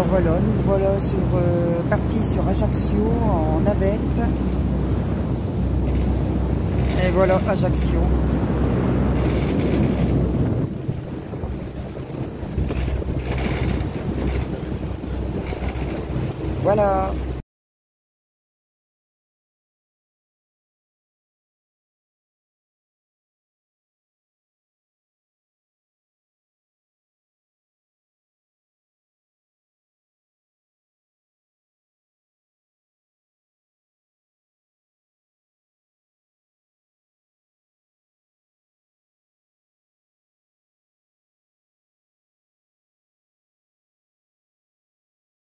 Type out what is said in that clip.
Alors voilà, nous voilà partis sur Ajaccio en navette. Et voilà Ajaccio. Voilà.